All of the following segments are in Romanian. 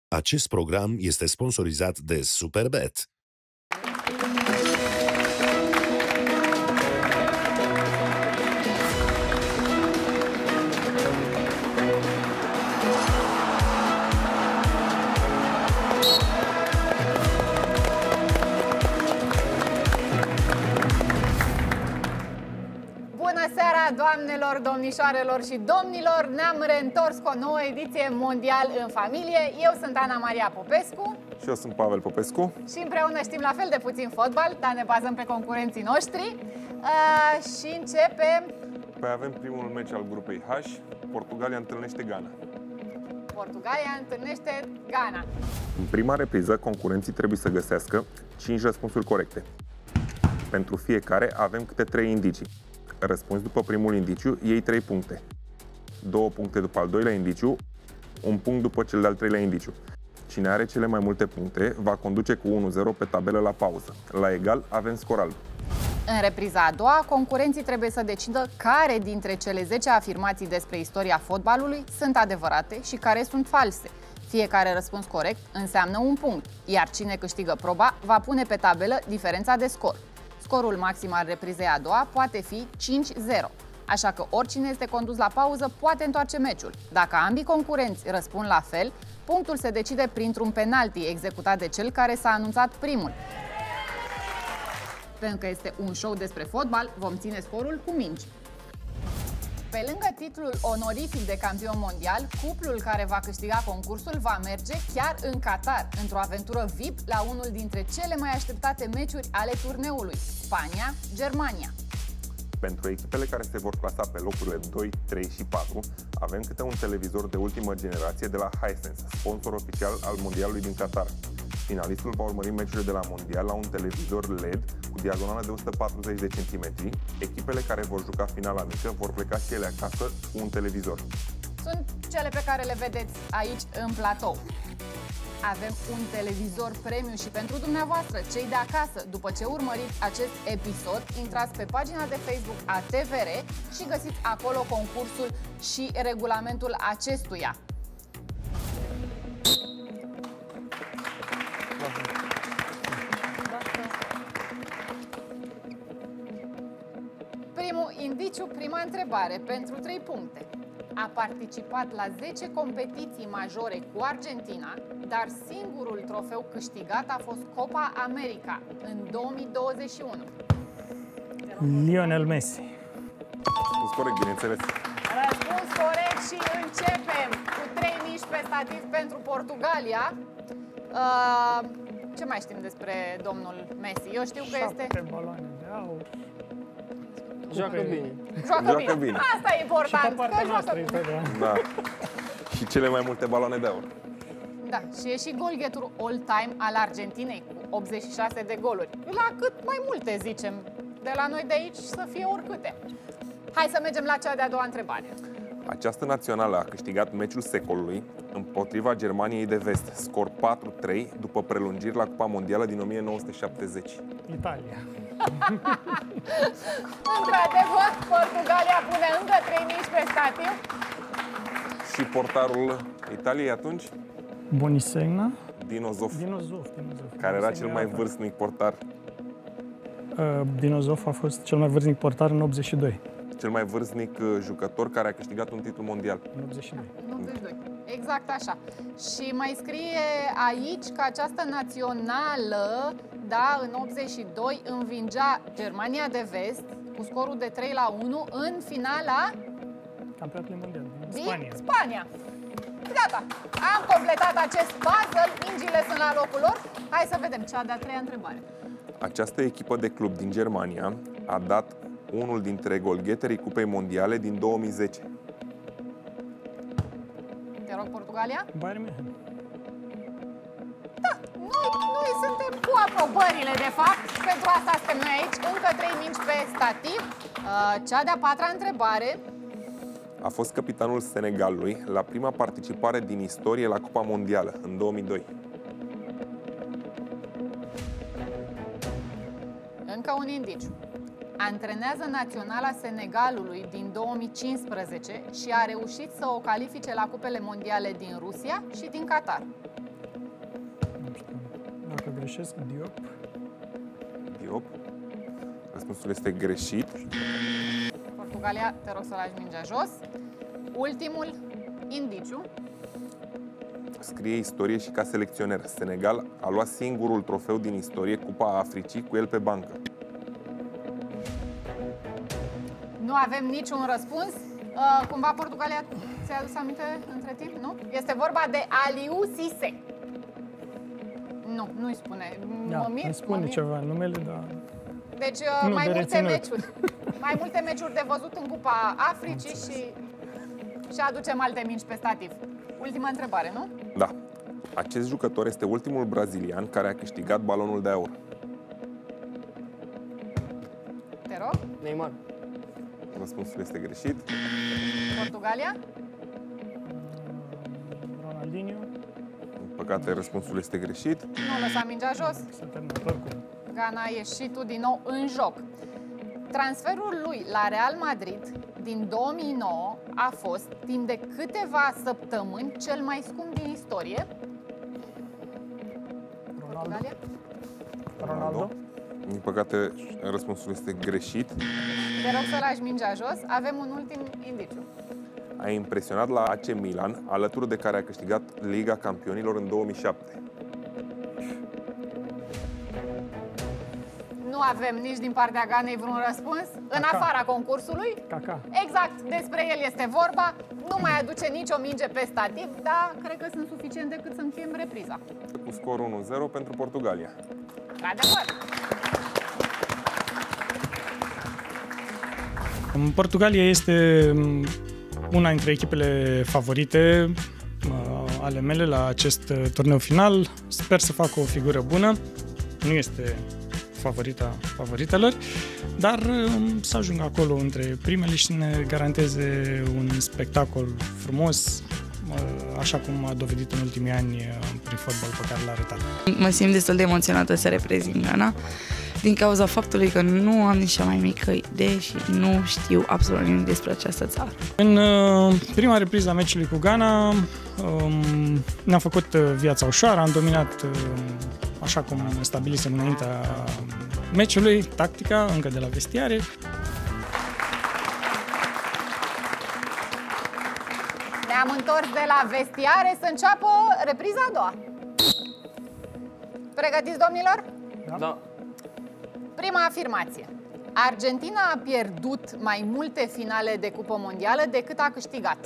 Acest program este sponsorizat de Superbet. Doamnelor, domnișoarelor și domnilor, ne-am reîntors cu o nouă ediție Mondial în familie. Eu sunt Ana Maria Popescu. Și eu sunt Pavel Popescu. Și împreună știm la fel de puțin fotbal, dar ne bazăm pe concurenții noștri. Și începem... Păi avem primul meci al grupei H. Portugalia întâlnește Ghana. Portugalia întâlnește Ghana. În prima repriză, concurenții trebuie să găsească 5 răspunsuri corecte. Pentru fiecare avem câte 3 indicii. Răspunzi după primul indiciu, iei 3 puncte. 2 puncte după al doilea indiciu, 1 punct după cel de-al treilea indiciu. Cine are cele mai multe puncte va conduce cu 1-0 pe tabelă la pauză. La egal avem scor alb. În repriza a doua, concurenții trebuie să decidă care dintre cele 10 afirmații despre istoria fotbalului sunt adevărate și care sunt false. Fiecare răspuns corect înseamnă 1 punct, iar cine câștigă proba va pune pe tabelă diferența de scor. Scorul maxim al reprizei a doua poate fi 5-0, așa că oricine este condus la pauză poate întoarce meciul. Dacă ambii concurenți răspund la fel, punctul se decide printr-un penalti executat de cel care s-a anunțat primul. Pentru că este un show despre fotbal, vom ține scorul cu mingi. Pe lângă titlul onorific de campion mondial, cuplul care va câștiga concursul va merge chiar în Qatar, într-o aventură VIP la unul dintre cele mai așteptate meciuri ale turneului, Spania-Germania. Pentru echipele care se vor clasa pe locurile 2, 3 și 4, avem câte un televizor de ultimă generație de la Hisense, sponsor oficial al mondialului din Qatar. Finalistul va urmări meciurile de la mondial la un televizor LED cu diagonală de 140 de centimetri. Echipele care vor juca finala mică vor pleca și ele acasă cu un televizor. Sunt cele pe care le vedeți aici în platou. Avem un televizor premium și pentru dumneavoastră, cei de acasă. După ce urmăriți acest episod, intrați pe pagina de Facebook a TVR și găsiți acolo concursul și regulamentul acestuia. Primul indiciu, prima întrebare, pentru 3 puncte. A participat la 10 competiții majore cu Argentina, dar singurul trofeu câștigat a fost Copa America în 2021. Lionel Messi. Răspuns corect, bineînțeles. Răspuns corect și începem cu 3 mici pe stativ pentru Portugalia. Ce mai știm despre domnul Messi? Eu știu că este... 7 baloane de aur. Joacă bine. Joacă bine. Asta e important. Și pe partea noastră, da. Și cele mai multe baloane de aur. Da, și e și golgheterul all-time al Argentinei cu 86 de goluri. La cât mai multe, zicem, de la noi de aici să fie oricâte. Hai să mergem la cea de-a doua întrebare. Această națională a câștigat meciul secolului împotriva Germaniei de Vest, scor 4-3 după prelungiri la Cupa Mondială din 1970. Italia. Într-adevăr, Portugalia pune încă 3 mici pe stativ. Și portarul Italiei atunci? Bonisegna. Dino Zoff, care era cel mai vârstnic portar. Dino Zoff a fost cel mai vârstnic portar în 82. Cel mai vârstnic jucător care a câștigat un titlu mondial. În 82. În 82. Exact așa. Și mai scrie aici că această națională, da, în 82 învingea Germania de Vest cu scorul de 3-1 în finala Campionatului mondial din Spania. Gata, am completat acest puzzle, mingile sunt la locul lor. Hai să vedem cea de-a treia întrebare. Această echipă de club din Germania a dat unul dintre golgheterii Cupei Mondiale din 2010. Te rog, Portugalia? Bayern München. Da, noi suntem cu aprobările, de fapt. Pentru asta suntem noi aici. Încă 3 mingi pe stativ. Cea de-a patra întrebare. A fost capitanul Senegalului la prima participare din istorie la Cupa Mondială, în 2002. Încă un indiciu. Antrenează naționala Senegalului din 2015 și a reușit să o califice la cupele mondiale din Rusia și din Qatar. Dacă greșesc, Diop. Diop. Răspunsul este greșit. Portugalia, te rog să lași mingea jos. Ultimul indiciu. Scrie istorie și ca selecționer. Senegal a luat singurul trofeu din istorie, Cupa Africii, cu el pe bancă. Nu avem niciun răspuns. Cumva Portugalia ți-a adus aminte între timp, nu? Este vorba de Aliou Cissé. Nu, nu-i spune. Da, îmi spune ceva numele, dar... Deci nu mai de multe reținut. meciuri. Mai multe meciuri de văzut în Cupa Africii și aducem alte mingi pe stativ. Ultima întrebare, nu? Da. Acest jucător este ultimul brazilian care a câștigat balonul de aur. Te rog. Neymar. Răspunsul este greșit. Portugalia. Ronaldinho. Din păcate, răspunsul este greșit. Nu lăsa mingea jos. S-a terminat oricum. Ghana a ieșit tu din nou în joc. Transferul lui la Real Madrid din 2009 a fost, timp de câteva săptămâni, cel mai scump din istorie. Portugalia. Ronaldo. Din păcate, răspunsul este greșit. Te rog să lași mingea jos. Avem un ultim indiciu. A impresionat la AC Milan, alături de care a câștigat Liga Campionilor în 2007. Nu avem nici din partea Ganei vreun răspuns. În afara concursului. Kaká. Exact, despre el este vorba. Nu mai aduce nicio minge pe stativ, dar cred că sunt suficiente cât să încheiem repriza. Cu scor 1-0 pentru Portugalia. Adevăr. Portugalia este una dintre echipele favorite ale mele la acest turneu final. Sper să facă o figură bună. Nu este favoritelor, dar să ajungă acolo între primele și ne garanteze un spectacol frumos, așa cum a dovedit în ultimii ani prin fotbal pe care l-a arătat. Mă simt destul de emoționată să reprezint Ghana, din cauza faptului că nu am nici cea mai mică idee și nu știu absolut nimic despre această țară. În prima repriză a meciului cu Ghana ne-am făcut viața ușoară, am dominat așa cum stabilisem înaintea meciului, tactica, încă de la vestiare. Ne-am întors de la vestiare să înceapă repriza a doua. Pregătiți, domnilor? Da. Prima afirmație. Argentina a pierdut mai multe finale de Cupă Mondială decât a câștigat.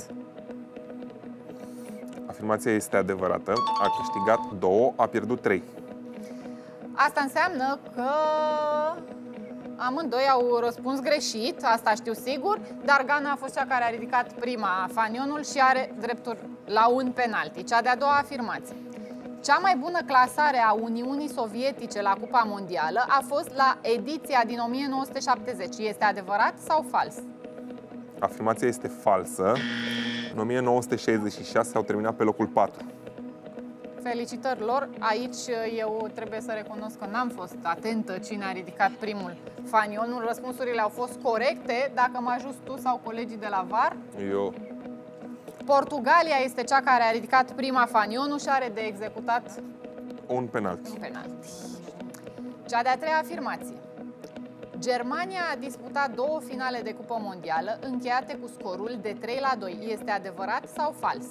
Afirmația este adevărată. A câștigat 2, a pierdut 3. Asta înseamnă că amândoi au răspuns greșit, asta știu sigur, dar Ghana a fost cea care a ridicat prima fanionul și are dreptul la un penalti. Cea de-a doua afirmație. Cea mai bună clasare a Uniunii Sovietice la Cupa Mondială a fost la ediția din 1970. Este adevărat sau fals? Afirmația este falsă. În 1966 au terminat pe locul 4. Felicitări lor. Aici eu trebuie să recunosc că n-am fost atentă cine a ridicat primul fanionul. Răspunsurile au fost corecte. Dacă mă ajuți tu sau colegii de la VAR. Eu. Portugalia este cea care a ridicat prima fanionul și are de executat Un penalti. un penalti. Cea de-a treia afirmație. Germania a disputat 2 finale de Cupă Mondială încheiate cu scorul de 3-2. Este adevărat sau fals?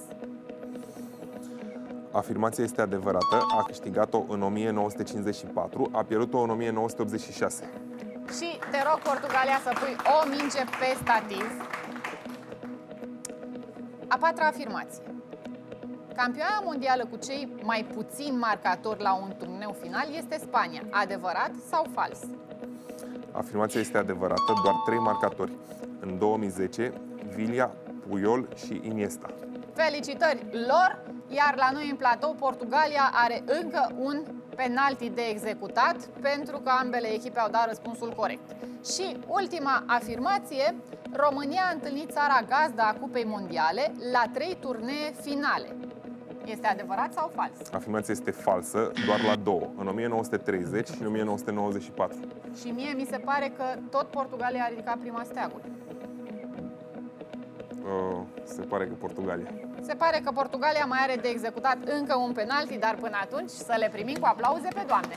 Afirmația este adevărată. A câștigat-o în 1954, a pierdut-o în 1986. Și te rog, Portugalia, să pui o minge pe stativ. A patra afirmație. Campioana mondială cu cei mai puțini marcatori la un turneu final este Spania. Adevărat sau fals? Afirmația este adevărată. Doar 3 marcatori. În 2010, Villa, Puyol și Iniesta. Felicitări lor, iar la noi în platou Portugalia are încă un penalti de executat pentru că ambele echipe au dat răspunsul corect. Și ultima afirmație, România a întâlnit țara gazdă a Cupei Mondiale la 3 turnee finale. Este adevărat sau fals? Afirmația este falsă, doar la 2, în 1930 și în 1994. Și mie mi se pare că tot Portugalia a ridicat prima steagul. Se pare că Portugalia. Se pare că Portugalia mai are de executat încă un penalti, dar până atunci să le primim cu aplauze pe doamne.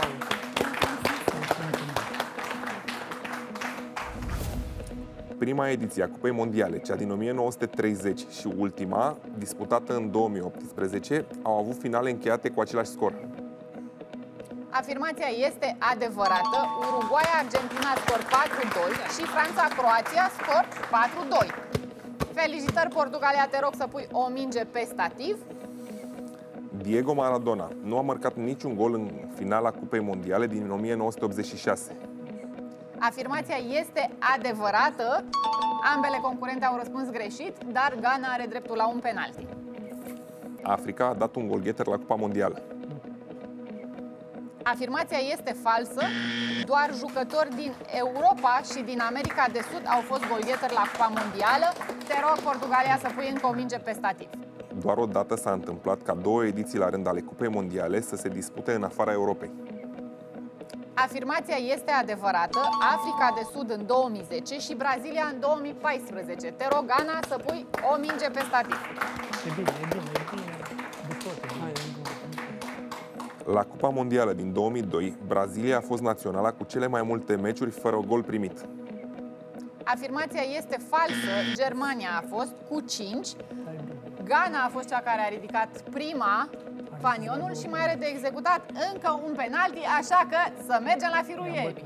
Prima ediție a Cupei Mondiale, cea din 1930 și ultima, disputată în 2018, au avut finale încheiate cu același scor. Afirmația este adevărată. Uruguay-Argentina scor 4-2 și Franța-Croația scor 4-2. Felicitări, Portugalia, te rog să pui o minge pe stativ. Diego Maradona nu a marcat niciun gol în finala Cupei Mondiale din 1986. Afirmația este adevărată. Ambele concurente au răspuns greșit, dar Ghana are dreptul la un penalti. Africa a dat un golgheter la Cupa Mondială. Afirmația este falsă. Doar jucători din Europa și din America de Sud au fost golgheteri la Cupa Mondială. Te rog, Portugalia, să pui încă o minge pe stativ. Doar o dată s-a întâmplat ca 2 ediții la rând ale Cupei Mondiale să se dispute în afara Europei. Afirmația este adevărată. Africa de Sud în 2010 și Brazilia în 2014. Te rog, Ana, să pui o minge pe stativ. E bine. De tot, e bine. La Cupa Mondială din 2002, Brazilia a fost naționala cu cele mai multe meciuri fără gol primit. Afirmația este falsă. Germania a fost cu 5. Ghana a fost cea care a ridicat prima fanionul și mai are de executat încă un penalti, așa că să mergem la firul ei.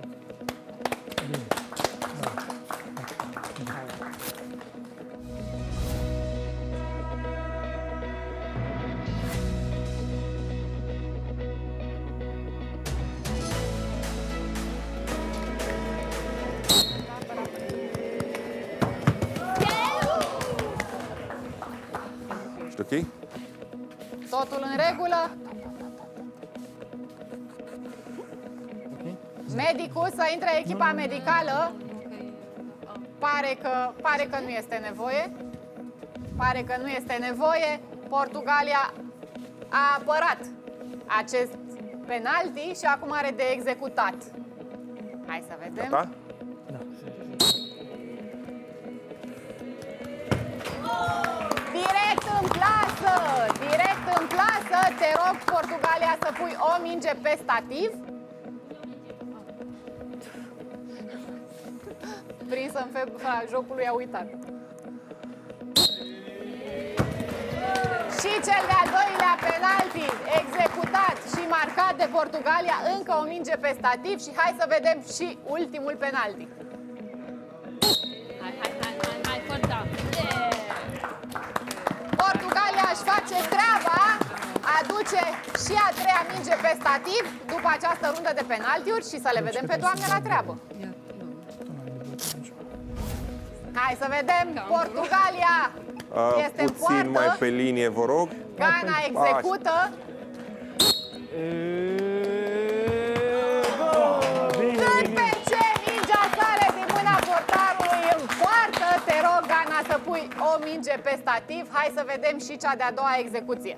Ok? Totul în regulă? Medicul, să intre echipa medicală. Pare că nu este nevoie. Pare că nu este nevoie. Portugalia a apărat acest penalti și acum are de executat. Hai să vedem. Gata? Direct în plasă! Direct în plasă! Te rog, Portugalia, să pui o minge pe stativ. Prinsă în febra jocului, a uitat. Și cel de-al doilea penalti executat și marcat de Portugalia, încă o minge pe stativ și hai să vedem și ultimul penalti. Hai, forța! Portugalia își face treaba, aduce și a treia minge pe stativ după această rundă de penaltiuri și să le vedem pe doamne la treabă. Hai să vedem, Portugalia este în poartă. Puțin mai pe linie, vă rog. Ghana execută. Cât pe ce mingea sare din mâna portarului în poartă. Te rog, Ghana, să pui o minge pe stativ. Hai să vedem și cea de-a doua execuție.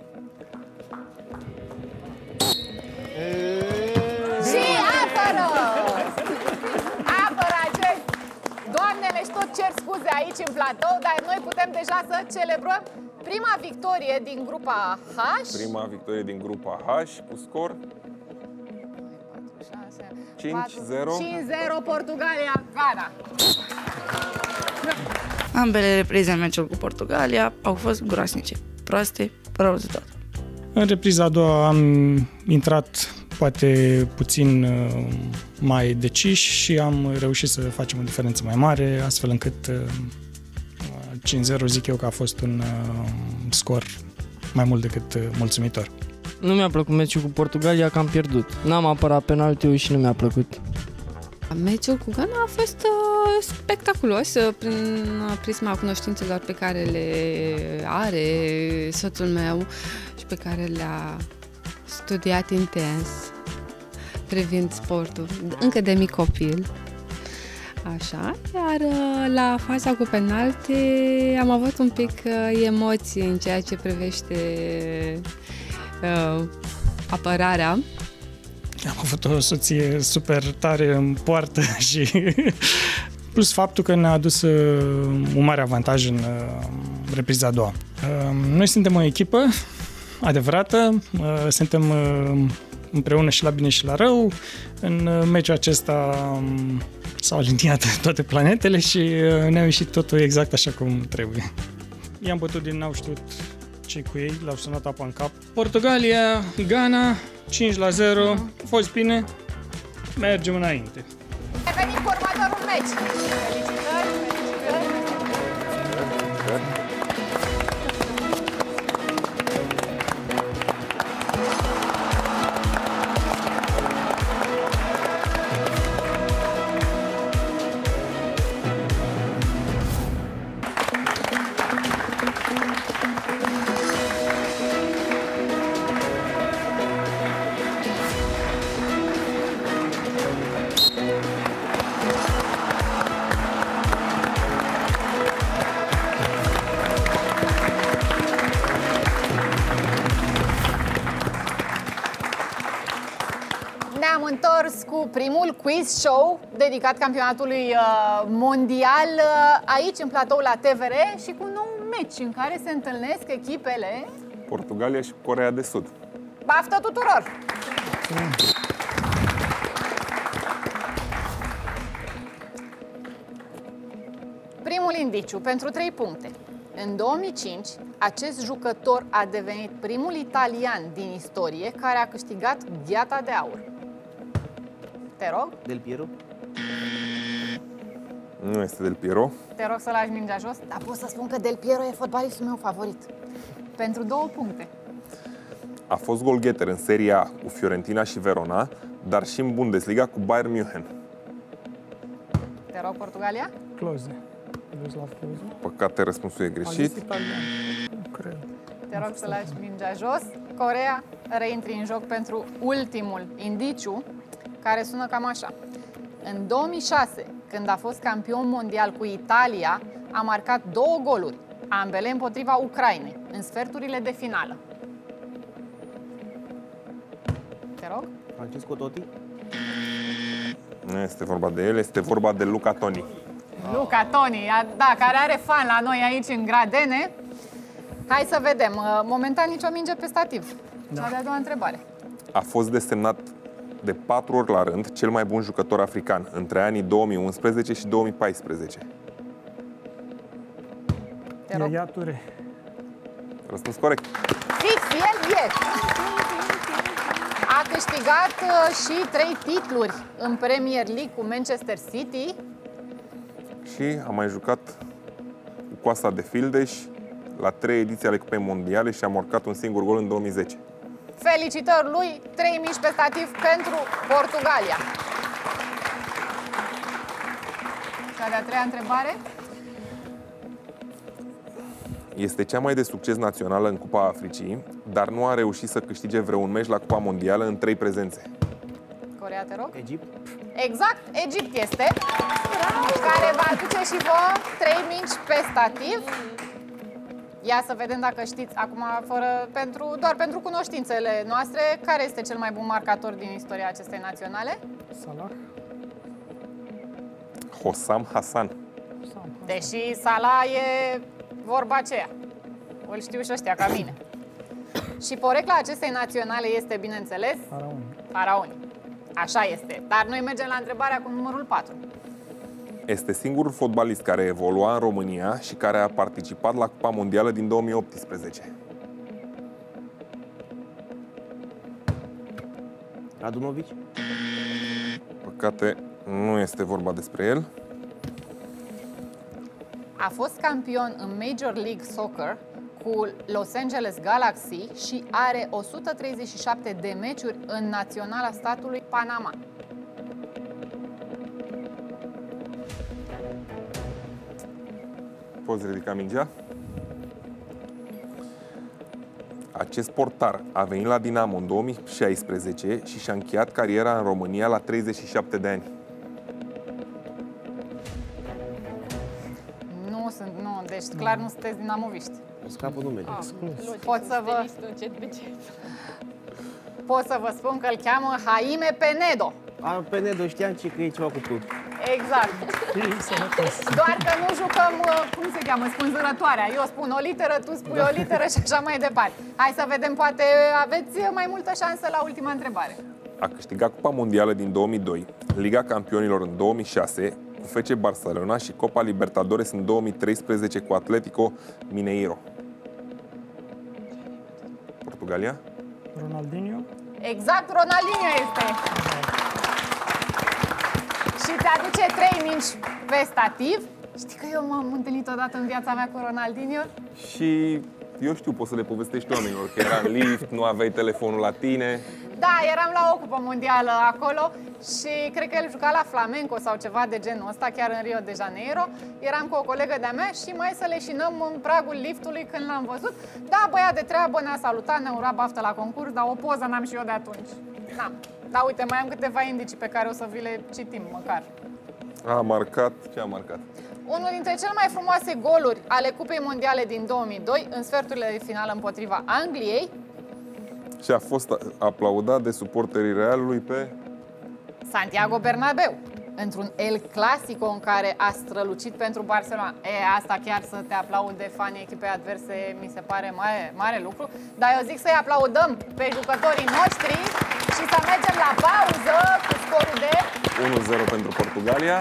Și apără! Apără acest... Doamnele și tot cer scuze aici în platou, dar noi putem deja să celebrăm prima victorie din grupa H. Prima victorie din grupa H cu scor 5-0. 5-0 Portugalia, Ghana. Ambele reprize în meciul cu Portugalia au fost groasnice, proaste, rău de tot. În repriza a doua am intrat poate puțin mai deciși și am reușit să facem o diferență mai mare, astfel încât 5-0 zic eu că a fost un scor mai mult decât mulțumitor. Nu mi-a plăcut meciul cu Portugalia, că am pierdut. N-am apărat penaltiul și nu mi-a plăcut. Meciul cu Ghana a fost spectaculos prin prisma cunoștințelor pe care le are soțul meu și pe care le-a studiat intens privind sportul, încă de mic copil. Așa, iar la faza cu penalti am avut un pic emoții în ceea ce privește apărarea. Am avut o soție super tare în poartă și plus faptul că ne-a adus un mare avantaj în repriza a doua. Noi suntem o echipă adevărată, suntem împreună și la bine și la rău. În meciul acesta s-au aliniat toate planetele și ne-a ieșit totul exact așa cum trebuie. I-am bătut din n-au știut ce cu ei, l-au sunat apa în cap. Portugalia, Ghana, 5-0, a fost bine, mergem înainte. Revenim cu următorul meci. Felicitări, felicitări. Ne-am întors cu primul quiz show dedicat campionatului mondial aici în platou la TVR și cu un nou meci în care se întâlnesc echipele Portugalia și Coreea de Sud. Baftă tuturor! Primul indiciu pentru 3 puncte. În 2005, acest jucător a devenit primul italian din istorie care a câștigat Gheata de Aur. Te rog? Del Piero? Nu este Del Piero. Te rog să lași mingea jos, dar pot să spun că Del Piero e fotbalistul meu favorit. Pentru 2 puncte. A fost golgheter în Serie A cu Fiorentina și Verona, dar și în Bundesliga cu Bayern München. Te rog, Portugalia? Close. Close. Păcate, răspunsul e greșit. Nu cred. Te rog să lași mingea jos. Coreea reintri în joc pentru ultimul indiciu, care sună cam așa. În 2006, când a fost campion mondial cu Italia, a marcat 2 goluri, ambele împotriva Ucrainei, în sferturile de finală. Te rog? Francesco Totti? Nu este vorba de el, este vorba de Luca Toni. Luca Toni, da, care are fan la noi aici în Gradene. Hai să vedem. Momentan nicio minge pe stativ. Cea de-a doua întrebare. A fost desemnat de 4 ori la rând cel mai bun jucător african între anii 2011 și 2014. Te rog. Yaya Touré. Răspuns corect. Fix, el e. A câștigat și 3 titluri în Premier League cu Manchester City. Și a mai jucat cu Coasta de Fildeș la 3 ediții ale Cupei Mondiale și a marcat un singur gol în 2010. Felicitări lui, 3 mici pe stativ pentru Portugalia. Cea de-a 3-a întrebare. Este cea mai de succes națională în Cupa Africii, dar nu a reușit să câștige vreun meci la Cupa Mondială în 3 prezențe. Coreea, te rog. Egipt? Exact, Egipt este, care va aduce și vouă 3 mici pe stativ. Ia să vedem dacă știți, acum doar pentru cunoștințele noastre, care este cel mai bun marcator din istoria acestei naționale? Salah. Hossam Hassan. Deși Salah e vorba aceea. Îl știu și ăștia ca mine. Și porecla acestei naționale este, bineînțeles, Faraoni. Așa este. Dar noi mergem la întrebarea cu numărul 4. Este singurul fotbalist care evolua în România și care a participat la Cupa Mondială din 2018. Radunovic? Păcate, nu este vorba despre el. A fost campion în Major League Soccer cu Los Angeles Galaxy și are 137 de meciuri în naționala statului Panama. Poți ridica mingea? Acest portar a venit la Dinamo în 2016 și și-a încheiat cariera în România la 37 de ani. Nu, deci clar nu sunteți dinamoviști. Scapă numele. Pot să vă spun că îl cheamă Jaime Penedo. Penedo, știam că e ceva cu Put. Exact. Doar că nu jucăm, cum se cheamă, spânzurătoarea. Eu spun o literă, tu spui o literă și așa mai departe. Hai să vedem, poate aveți mai multă șansă la ultima întrebare. A câștigat Cupa Mondială din 2002, Liga Campionilor în 2006, cu FC Barcelona și Copa Libertadores în 2013 cu Atlético Mineiro. Portugalia? Ronaldinho? Exact, Ronaldinho este. Și te aduce 3 mingi pe stativ. Știi că eu m-am întâlnit odată în viața mea cu Ronaldinho? Și eu știu, poți să le povestești oamenilor că era în lift, nu aveai telefonul la tine. Da, eram la o cupă mondială acolo și cred că el juca la flamenco sau ceva de genul ăsta, chiar în Rio de Janeiro. Eram cu o colegă de-a mea și mai să leșinăm în pragul liftului când l-am văzut. Da, băiat de treabă, ne-a salutat, ne-a urat baftă la concurs, dar o poză n-am și eu de atunci. Da, da, uite, mai am câteva indicii pe care o să vi le citim măcar. A marcat, ce a marcat? Unul dintre cele mai frumoase goluri ale Cupei Mondiale din 2002 în sferturile de finală împotriva Angliei. Și a fost aplaudat de suporterii Realului pe Santiago Bernabéu, într-un El Clasico în care a strălucit pentru Barcelona. Asta chiar să te aplaude fanii echipei adverse mi se pare mare lucru, dar eu zic să-i aplaudăm pe jucătorii noștri și să mergem la pauză cu scorul de 1-0 pentru Portugalia.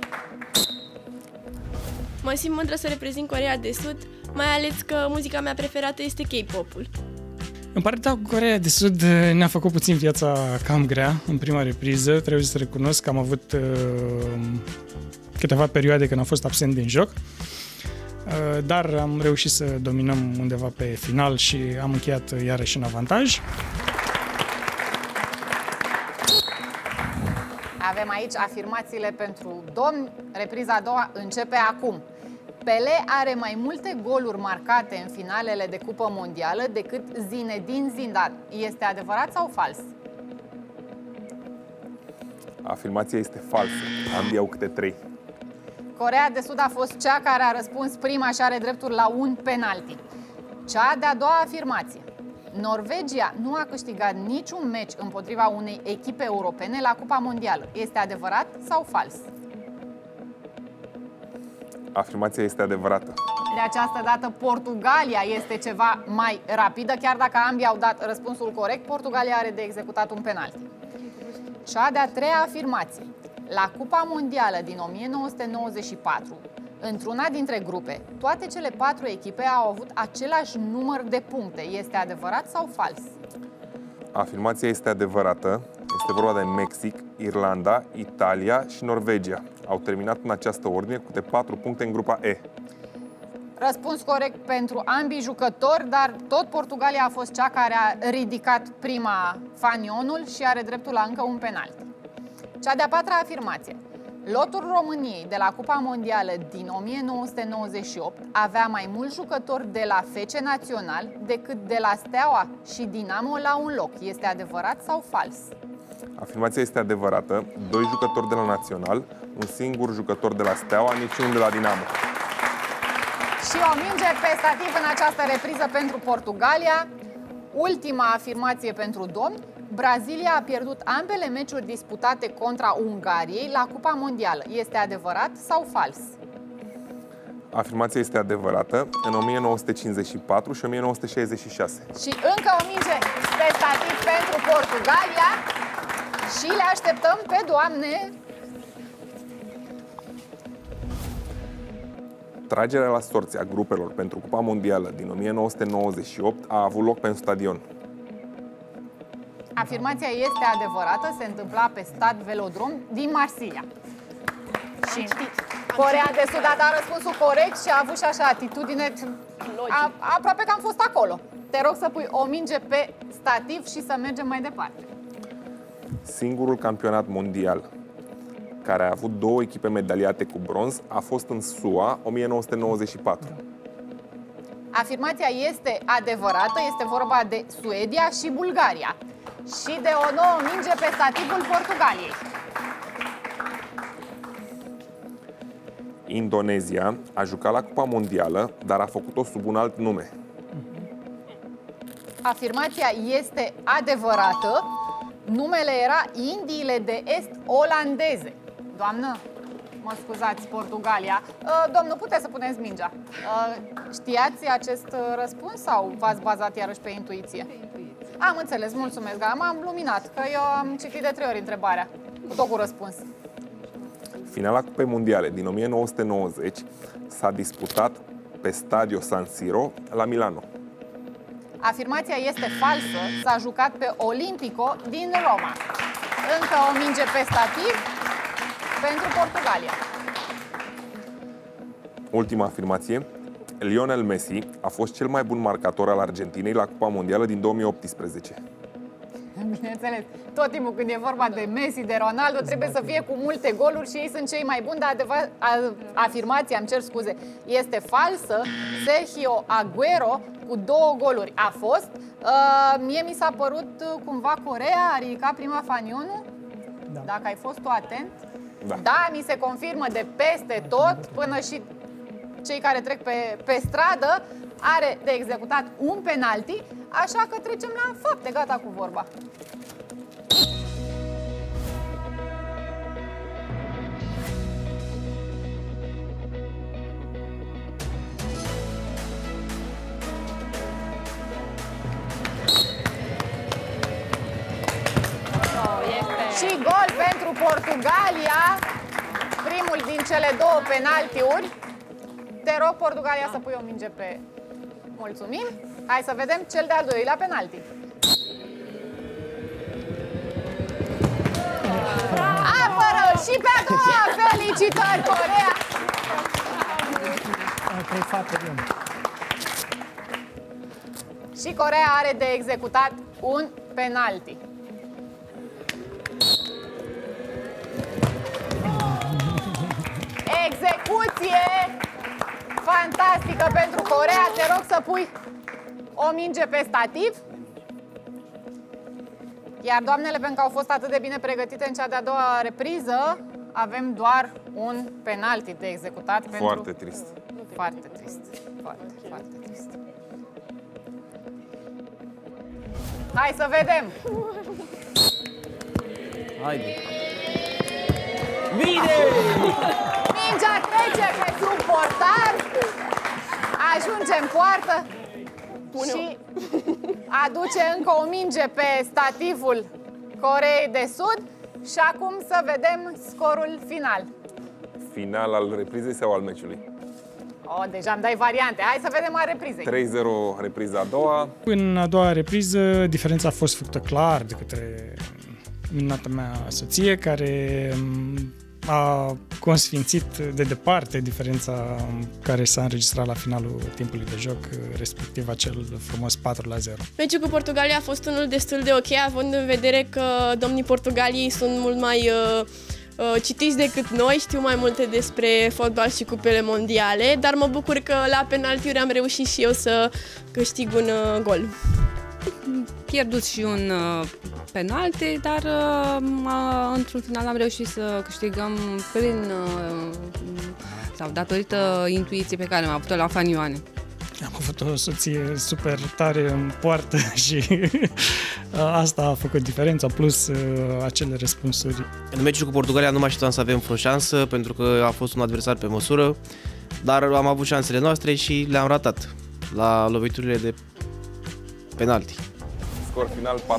Mă simt mândră să reprezint Coreea de Sud, mai ales că muzica mea preferată este K-pop-ul. În partea cu Coreea de Sud ne-a făcut puțin viața cam grea în prima repriză. Trebuie să recunosc că am avut câteva perioade când am fost absent din joc, dar am reușit să dominăm undeva pe final și am încheiat iarăși în avantaj. Avem aici afirmațiile pentru domni. Repriza a doua începe acum. Pelé are mai multe goluri marcate în finalele de Cupă Mondială decât Zinedine Zidane. Este adevărat sau fals? Afirmația este falsă. Ambii au câte 3. Coreea de Sud a fost cea care a răspuns prima și are dreptul la un penalti. Cea de-a doua afirmație. Norvegia nu a câștigat niciun meci împotriva unei echipe europene la Cupa Mondială. Este adevărat sau fals? Afirmația este adevărată. De această dată Portugalia este ceva mai rapidă, chiar dacă ambii au dat răspunsul corect, Portugalia are de executat un penalti. Cea de-a treia afirmație. La Cupa Mondială din 1994, într-una dintre grupe, toate cele 4 echipe au avut același număr de puncte. Este adevărat sau fals? Afirmația este adevărată. Este vorba de Mexic, Irlanda, Italia și Norvegia. Au terminat în această ordine cu câte 4 puncte în grupa E. Răspuns corect pentru ambii jucători, dar tot Portugalia a fost cea care a ridicat prima fanionul și are dreptul la încă un penalti. Cea de-a patra afirmație. Lotul României de la Cupa Mondială din 1998 avea mai mulți jucători de la FC Național decât de la Steaua și Dinamo la un loc. Este adevărat sau fals? Afirmația este adevărată. 2 jucători de la Național, un singur jucător de la Steaua, niciunul de la Dinamo. Și o minge pe stativ în această repriză pentru Portugalia. Ultima afirmație pentru domni. Brazilia a pierdut ambele meciuri disputate contra Ungariei la Cupa Mondială. Este adevărat sau fals? Afirmația este adevărată în 1954 și 1966. Și încă o minge pe stativ pentru Portugalia și le așteptăm pe doamne. Tragerea la sorți a grupelor pentru Cupa Mondială din 1998 a avut loc pe un stadion. Afirmația este adevărată, se întâmpla pe Stad Velodrom din Marsilia. Și Coreea de Sud a dat răspunsul corect și a avut și așa atitudine, aproape că am fost acolo. Te rog să pui o minge pe stativ și să mergem mai departe. Singurul campionat mondial care a avut 2 echipe medaliate cu bronz a fost în SUA, 1994. Afirmația este adevărată, este vorba de Suedia și Bulgaria. Și de o nouă minge pe stativul Portugaliei. Indonezia a jucat la Cupa Mondială, dar a făcut-o sub un alt nume. Afirmația este adevărată. Numele era Indiile de Est olandeze. Doamnă, mă scuzați, Portugalia. Domnul, puteți să puneți mingea. Știați acest răspuns sau v-ați bazat iarăși pe intuiție? Am înțeles, mulțumesc, m-am luminat, că eu am citit de 3 ori întrebarea, cu tot cu răspuns. Finala Cupei Mondiale din 1990 s-a disputat pe Stadio San Siro la Milano. Afirmația este falsă, s-a jucat pe Olimpico din Roma. Încă o minge pe stativ pentru Portugalia. Ultima afirmație. Lionel Messi a fost cel mai bun marcator al Argentinei la Cupa Mondială din 2018. Bineînțeles, tot timpul când e vorba de Messi, de Ronaldo, trebuie să fie cu multe goluri și ei sunt cei mai buni, dar afirmația, îmi cer scuze, este falsă. Sergio Aguero cu 2 goluri a fost. Mie mi s-a părut cumva Coreea a ridicat prima fanionul. Da. Dacă ai fost tu atent. Da, mi se confirmă de peste tot, până și cei care trec pe stradă. Are de executat un penalti, așa că trecem la fapte, gata cu vorba. Și gol pentru Portugalia, primul din cele 2 penaltiuri. Te rog, Portugalia, să pui o minge pe... Mulțumim. Hai să vedem cel de-al 2-lea penalti. Apără și pe a doua! Felicitări, Coreea! Și Coreea are de executat un penalti. Execuție fantastică pentru Coreea. Te rog să pui o minge pe stativ. Iar doamnele, pentru că au fost atât de bine pregătite în cea de-a doua repriză, avem doar un penalti de executat. Foarte trist. Foarte trist. Foarte, foarte trist. Hai să vedem. Haide. Bine! Mingea trece pe sub portar, ajunge în poartă și aduce încă o minge pe stativul Coreei de Sud. Și acum să vedem scorul final. Final al reprizei sau al meciului? Deja îmi dai variante. Hai să vedem a reprizei. 3-0 repriza a doua. În a doua repriză, diferența a fost făcută clar de către minunata mea soție, care a consfințit de departe diferența care s-a înregistrat la finalul timpului de joc, respectiv acel frumos 4-0. Meciul cu Portugalia a fost unul destul de ok, având în vedere că domnii Portugaliei sunt mult mai citiți decât noi, știu mai multe despre fotbal și cupele mondiale, dar mă bucur că la penaltiuri am reușit și eu să câștig un gol. Pierdut și un penalti, dar într-un final am reușit să câștigăm sau datorită intuiției pe care am avut-o la fanioane. Am avut o soție super tare în poartă și asta a făcut diferența, plus acele răspunsuri. În meciul cu Portugalia nu mă așteptam să avem vreo șansă, pentru că a fost un adversar pe măsură, dar am avut șansele noastre și le-am ratat la loviturile de penalti. Scor final 4-0. 4-0.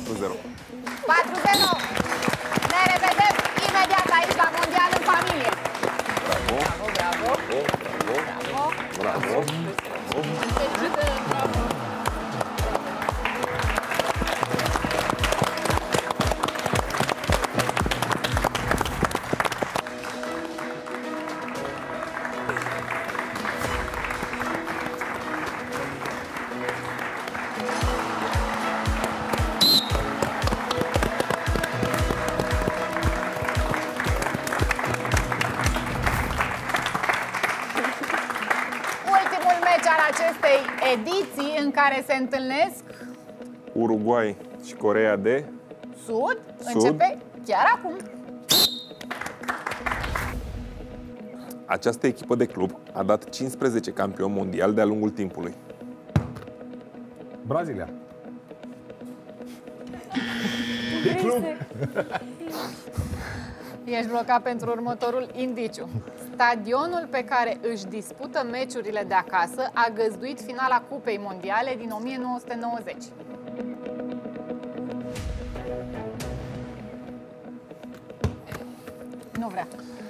Ne revedem imediat aici la Mondial în familie. Bravo. Bravo, bravo. Bravo. Bravo. Acestei ediții în care se întâlnesc Uruguay și Coreea de Sud începe chiar acum. Această echipă de club a dat 15 campioni mondiali de-a lungul timpului. Brazilia. De club. Ești blocat pentru următorul indiciu. Stadionul pe care își dispută meciurile de acasă a găzduit finala Cupei Mondiale din 1990. Nu vrea.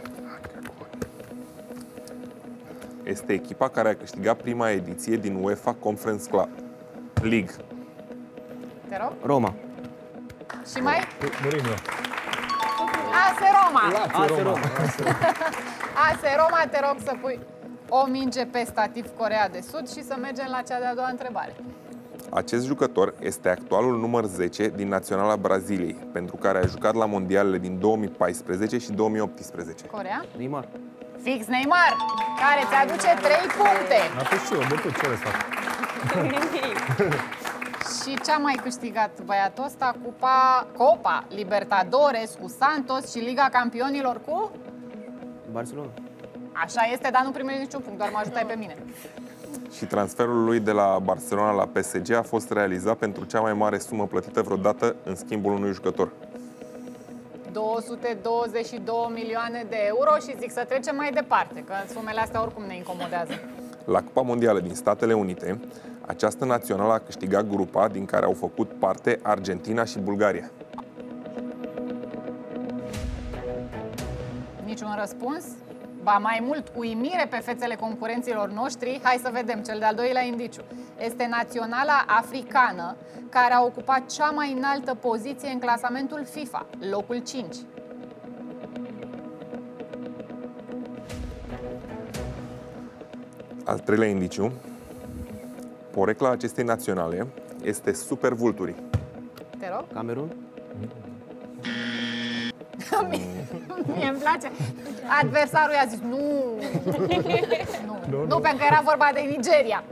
Este echipa care a câștigat prima ediție din UEFA Conference League. Te rog? Roma. Și mai? Mourinho. AS Roma. Lazio Roma. AS Roma, te rog să pui o minge pe stativ Coreea de Sud și să mergem la cea de-a doua întrebare. Acest jucător este actualul număr 10 din Naționala Braziliei, pentru care a jucat la mondialele din 2014 și 2018. Coreea? Neymar. Fix Neymar, care ți aduce 3 puncte. A fost și eu, bătut, ce ăsta? Și ce-a mai câștigat băiatul ăsta? Copa Libertadores cu Santos și Liga Campionilor cu? Barcelona. Așa este, dar nu primești niciun punct, doar mă ajutai pe mine. Și transferul lui de la Barcelona la PSG a fost realizat pentru cea mai mare sumă plătită vreodată în schimbul unui jucător. 222 milioane de euro și zic să trecem mai departe, că sumele astea oricum ne incomodează. La Cupa Mondială din Statele Unite, această națională a câștigat grupa din care au făcut parte Argentina și Bulgaria. Niciun răspuns? Ba mai mult, uimire pe fețele concurenților noștri. Hai să vedem cel de-al doilea indiciu. Este naționala africană care a ocupat cea mai înaltă poziție în clasamentul FIFA, locul 5. Al treilea indiciu, porecla acestei naționale este Super Vulturi. Te rog? Camerun. Mie îmi place. Adversarul i-a zis nu, pentru că era vorba de Nigeria.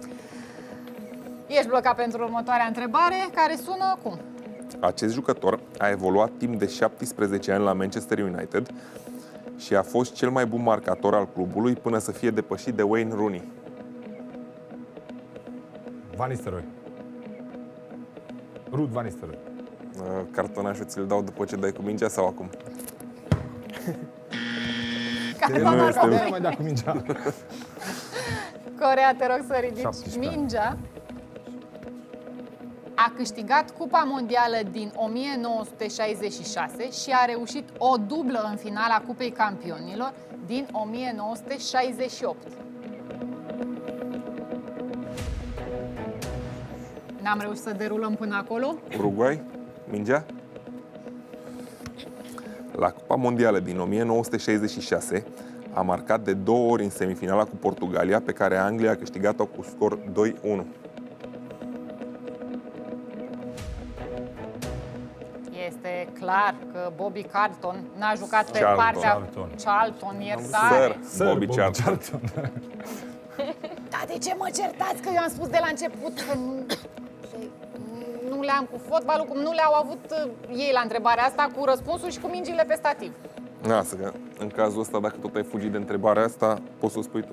Ești blocat pentru următoarea întrebare, care sună cum? Acest jucător a evoluat timp de 17 ani la Manchester United și a fost cel mai bun marcator al clubului până să fie depășit de Wayne Rooney. Van Nistelrooy. Ruud Van Nistelrooy. Cartonașul ți-l dau după ce dai cu mingea sau acum? Nu mai da cu mingea. Coreea, te rog să ridici 17 mingea. A câștigat Cupa Mondială din 1966 și a reușit o dublă în finala Cupei Campionilor din 1968. N-am reușit să derulăm până acolo. Uruguay? Mingea? La Cupa Mondială din 1966 a marcat de 2 ori în semifinala cu Portugalia, pe care Anglia a câștigat-o cu scor 2-1. Este clar că Bobby Charlton n-a jucat pe partea... Charlton, iertare. Sir Bobby Charlton. Dar de ce mă certați? Că eu am spus de la început că nu le-am cu fotbalul, cum nu le-au avut ei la întrebarea asta, cu răspunsul și cu mingile pe stativ. Lasă că, în cazul ăsta, dacă tot ai fugit de întrebarea asta, poți să o spui tu.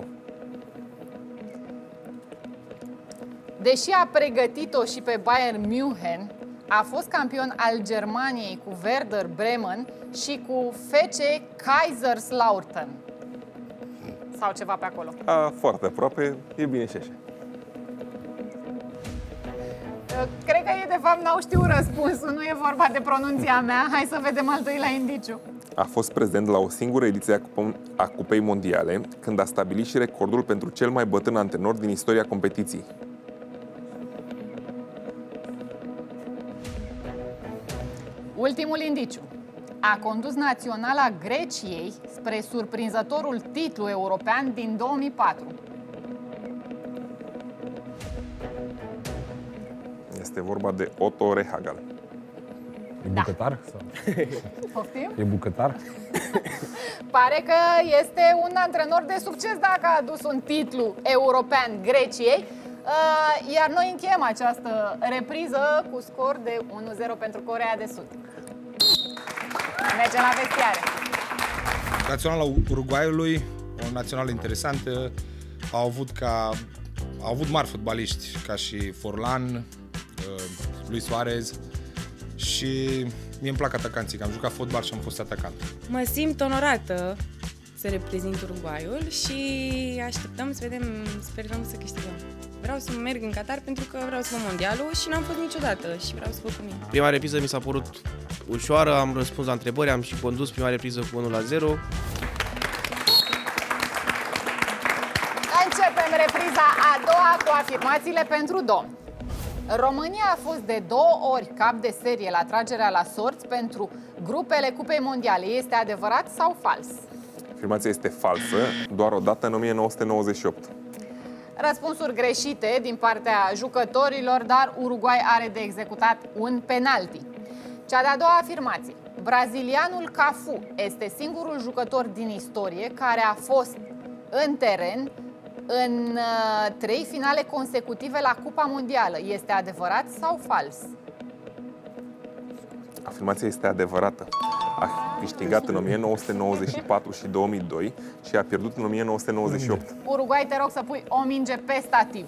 Deși a pregătit-o și pe Bayern München, a fost campion al Germaniei cu Werder Bremen și cu FC Kaiserslautern. Sau ceva pe acolo. Foarte aproape, e bine și așa. Cred că ei de fapt n-au știut răspunsul, nu e vorba de pronunția mea. Hai să vedem al doilea indiciu. A fost prezent la o singură ediție a Cupei Mondiale, când a stabilit și recordul pentru cel mai bătrân antrenor din istoria competiției. Ultimul indiciu. A condus naționala Greciei spre surprinzătorul titlu european din 2004. Este vorba de Otto Rehhagel. E bucătar? Sau? Poftim? E bucătar? Pare că este un antrenor de succes dacă a adus un titlu european Greciei. Iar noi încheiem această repriză cu scor de 1-0 pentru Coreea de Sud. Mergem la vestiare. Naționala Uruguayului, o națională interesantă, au avut mari fotbaliști ca și Forlan, Luis Suarez și mie îmi plac atacanții, că am jucat fotbal și am fost atacant. Mă simt onorată să reprezint Uruguayul și așteptăm să vedem, sperăm să câștigăm. Vreau să merg în Qatar pentru că vreau să văd mondialul și n-am fost niciodată și vreau să văd cu mine. Prima repriză mi s-a părut ușoară, am răspuns la întrebări, am și condus prima repriză cu 1-0. Începem repriza a doua cu afirmațiile pentru domn. România a fost de 2 ori cap de serie la tragerea la sorți pentru grupele Cupei Mondiale. Este adevărat sau fals? Afirmația este falsă, doar o dată în 1998. Răspunsuri greșite din partea jucătorilor, dar Uruguay are de executat un penalti. Cea de-a doua afirmație. Brazilianul Cafu este singurul jucător din istorie care a fost în teren în 3 finale consecutive la Cupa Mondială. Este adevărat sau fals? Afirmația este adevărată. A câștigat în 1994 și 2002 și a pierdut în 1998. Uruguay, te rog să pui o minge pe stativ.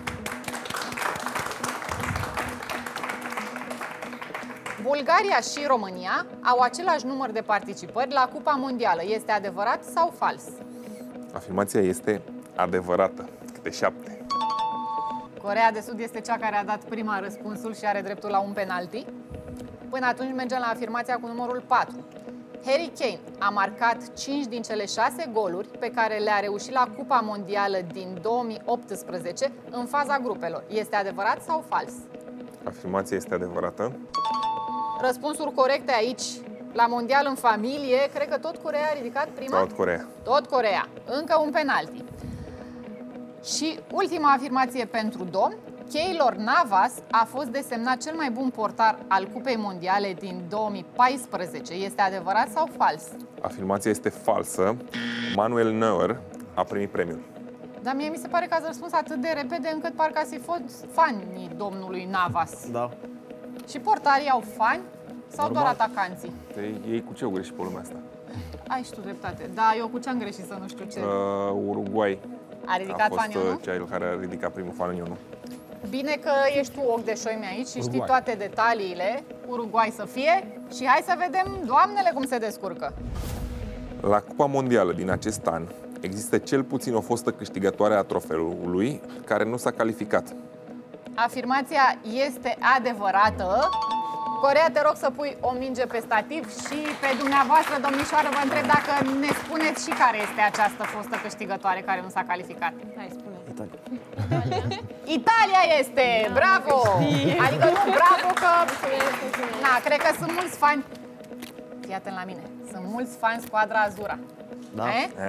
Bulgaria și România au același număr de participări la Cupa Mondială. Este adevărat sau fals? Afirmația este adevărată. Câte 7. Coreea de Sud este cea care a dat prima răspunsul și are dreptul la un penalti. Până atunci mergem la afirmația cu numărul 4. Harry Kane a marcat 5 din cele 6 goluri pe care le-a reușit la Cupa Mondială din 2018 în faza grupelor. Este adevărat sau fals? Afirmația este adevărată. Răspunsuri corecte aici. La Mondial în familie, cred că tot Coreea a ridicat prima? Tot Coreea. Tot Coreea. Încă un penalti. Și ultima afirmație pentru domn. Keylor Navas a fost desemnat cel mai bun portar al Cupei Mondiale din 2014. Este adevărat sau fals? Afirmația este falsă. Manuel Neuer a primit premiul. Dar mie mi se pare că ați răspuns atât de repede încât parcă ați fi fost fanii domnului Navas. Da. Și portarii au fani sau Normal. doar atacanții? Ei cu ce au greșit pe lumea asta? Ai și tu dreptate. Da, eu cu ce am greșit să nu știu ce? Uruguay. A ridicat fanionul? Cel care a ridicat primul fanionul. Bine că ești tu ochi de șoime aici și știi toate detaliile. Uruguay să fie. Și hai să vedem doamnele cum se descurcă. La Cupa Mondială din acest an există cel puțin o fostă câștigătoare a trofeului care nu s-a calificat. Afirmația este adevărată. Coreea, te rog să pui o minge pe stativ și pe dumneavoastră, domnișoară, vă întreb dacă ne spuneți și care este această fostă câștigătoare care nu s-a calificat. Hai, spune. Italia. Italia este! Bravo! Adică nu bravo că... Na, cred că sunt mulți fani. Fii atent la mine. Sunt mulți fani Squadra Azura. Da?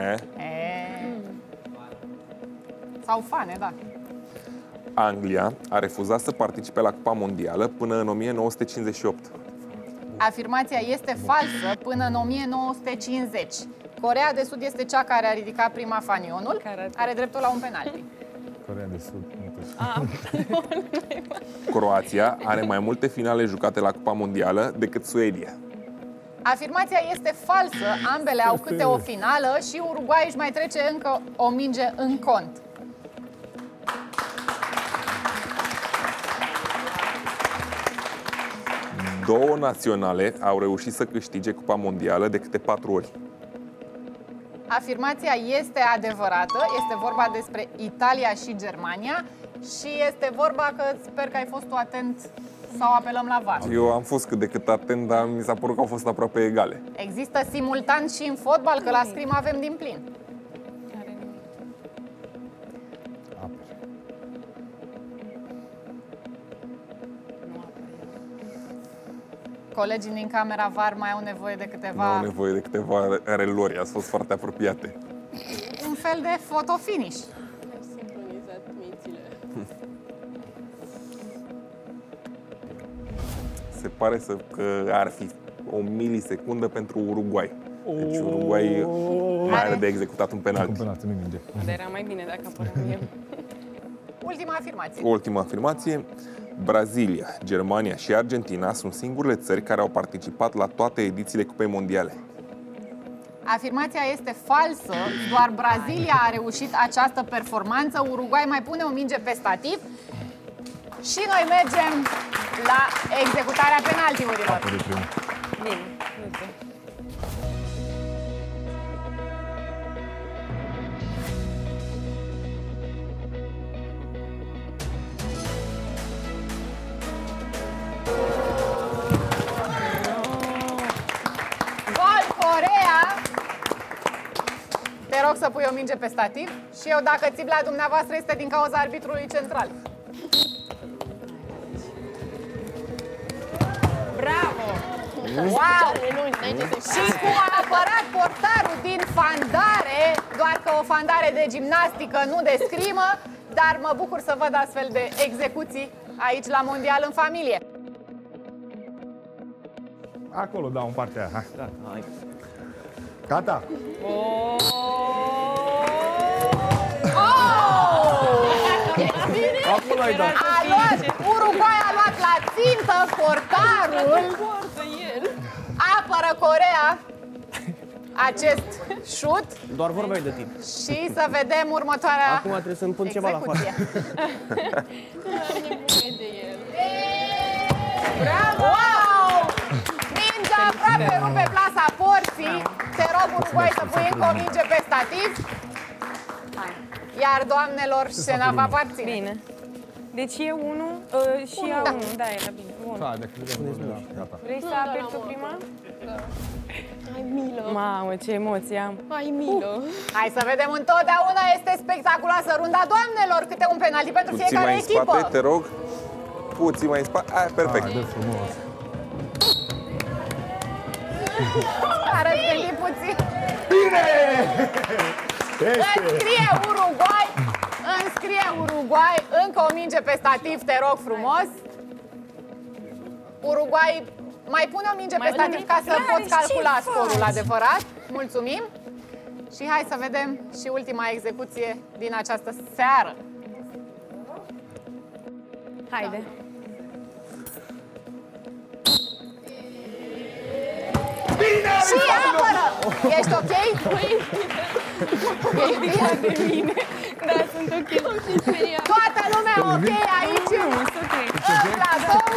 Sau fane, da. Anglia a refuzat să participe la Cupa Mondială până în 1958. Afirmația este falsă până în 1950. Coreea de Sud este cea care a ridicat prima fanionul. Are dreptul la un penalti. Coreea de Sud. Croația are mai multe finale jucate la Cupa Mondială decât Suedia. Afirmația este falsă. Ambele au câte o finală și Uruguay își mai trece încă o minge în cont. Două naționale au reușit să câștige Cupa Mondială de câte 4 ori. Afirmația este adevărată, este vorba despre Italia și Germania și este vorba că sper că ai fost tu atent sau apelăm la VAR. Eu am fost cât de cât atent, dar mi s-a părut că au fost aproape egale. Există simultan și în fotbal, că la scrim avem din plin. Colegii din camera VAR mai au nevoie de câteva... Nu au nevoie de câteva relori, ați fost foarte apropiate. Un fel de fotofinish. Ai sincronizat mințile. Se pare că ar fi o milisecundă pentru Uruguay. Deci Uruguay mai are de executat un penalti. Dar era mai bine dacă apăream eu. Ultima afirmație. Ultima afirmație. Brazilia, Germania și Argentina sunt singurele țări care au participat la toate edițiile Cupei Mondiale. Afirmația este falsă, doar Brazilia a reușit această performanță. Uruguay mai pune o minge pe stativ și noi mergem la executarea penaltiurilor. Bine, uite. Gol Coreea! Te rog să pui o minge pe stativ și eu, dacă țip la dumneavoastră, este din cauza arbitrului central. Bravo! Wow! Și cum a apărat portarul din fandare, doar că o fandare de gimnastică, nu de scrimă, dar mă bucur să văd astfel de execuții aici la Mondial în familie. Acolo, da, în partea aia. Hai. Da, hai. Gata? Acum l-ai dat. Uruguay a luat la țintă portarul. Apără Coreea acest șut. Doar vorbeai de tine. Și să vedem următoarea Acum trebuie să-mi pun ceva la față. Bravo! Wow! Mingea aproape rupe plasa porții. Te rog, Uruguay, să pui încă o minge pe stativ. Iar doamnelor, scena va aparține. Bine. Deci e unul și ea unul. Da, era bine. Bun. Vrei să apeși tu prima? Da. Ai milă. Mamă, ce emoții am. Ai milă. Hai să vedem, întotdeauna este spectaculoasă runda doamnelor. Câte un penalti pentru fiecare echipă. Puțin mai în spate, te rog. Puțin mai în spate. Aia, perfect. De frumos. A răzgândit puțin. Bine! Înscrie Uruguay. Încă o minge pe stativ, te rog frumos. Uruguay, mai pune o minge pe stativ ca să poți calcula scorul adevărat. Mulțumim. Și hai să vedem și ultima execuție din această seară. Haide. Bine! Și apără! Ești ok? Ești bine de mine. Da, sunt ok. Toată lumea ok aici? În platou?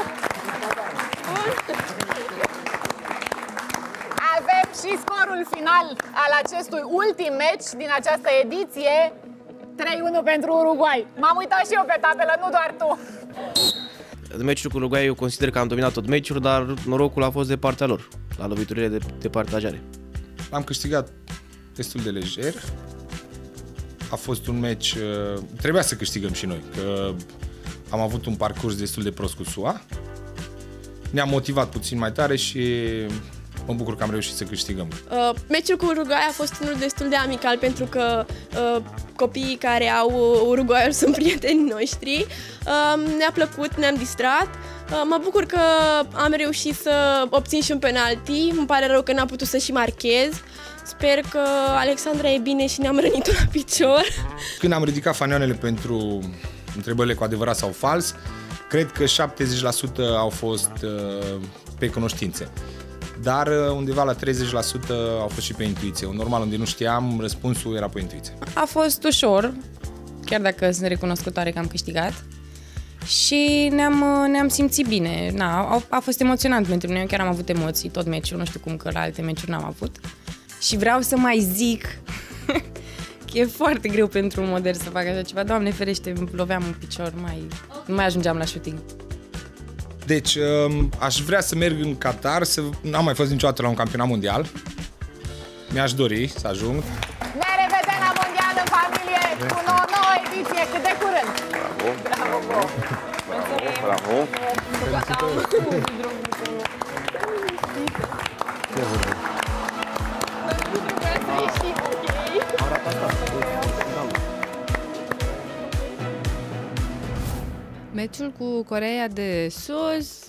Avem și scorul final al acestui ultim meci din această ediție. 3-1 pentru Uruguay. M-am uitat și eu pe tabelă, nu doar tu. Meciul cu Uruguay eu consider că am dominat tot meciul, dar norocul a fost de partea lor, la loviturile de partajare. Am câștigat destul de lejer. A fost un meci, trebuia să câștigăm și noi, că am avut un parcurs destul de prost cu SUA. Ne-am motivat puțin mai tare și mă bucur că am reușit să câștigăm. Meciul cu Uruguay a fost unul destul de amical pentru că copiii care au Uruguayul sunt prietenii noștri. Ne-a plăcut, ne-am distrat. Mă bucur că am reușit să obțin și un penalti. Îmi pare rău că n-am putut să și marchez. Sper că Alexandra e bine și ne-am rănit-o la picior. Când am ridicat fanioanele pentru întrebările cu adevărat sau fals, cred că 70% au fost pe cunoștințe. Dar undeva la 30% au fost și pe intuiție. Normal, unde nu știam, răspunsul era pe intuiție. A fost ușor, chiar dacă sunt recunoscătoare că am câștigat. Și ne-am simțit bine. A fost emoționant pentru mine, eu chiar am avut emoții tot meciul, nu știu cum că la alte meciuri n-am avut. Și vreau să mai zic că e foarte greu pentru un model să facă așa ceva. Doamne ferește, îmi loveam în picior, nu mai ajungeam la shooting. Deci, aș vrea să merg în Qatar, n-am mai fost niciodată la un campionat mondial. Mi-aș dori să ajung. Ne revedem la Mondial în familie cu o nouă ediție cât de curând. Bravo! Bravo! Meciul cu Coreea de Sus...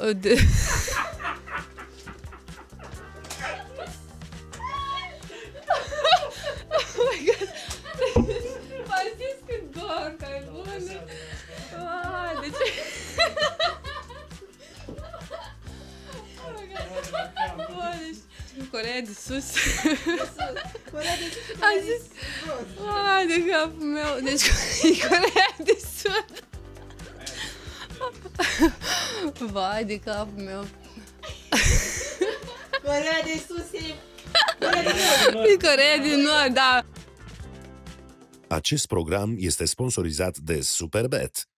Oh my God! M-a zis că doar, că e bună! De ce? Coreea de Sus. Am zis... de capul meu. Deci Coreea de Sus. Vai de capul meu. Coreea de Sus e... Coreea din Nord, da. Acest program este sponsorizat de Superbet.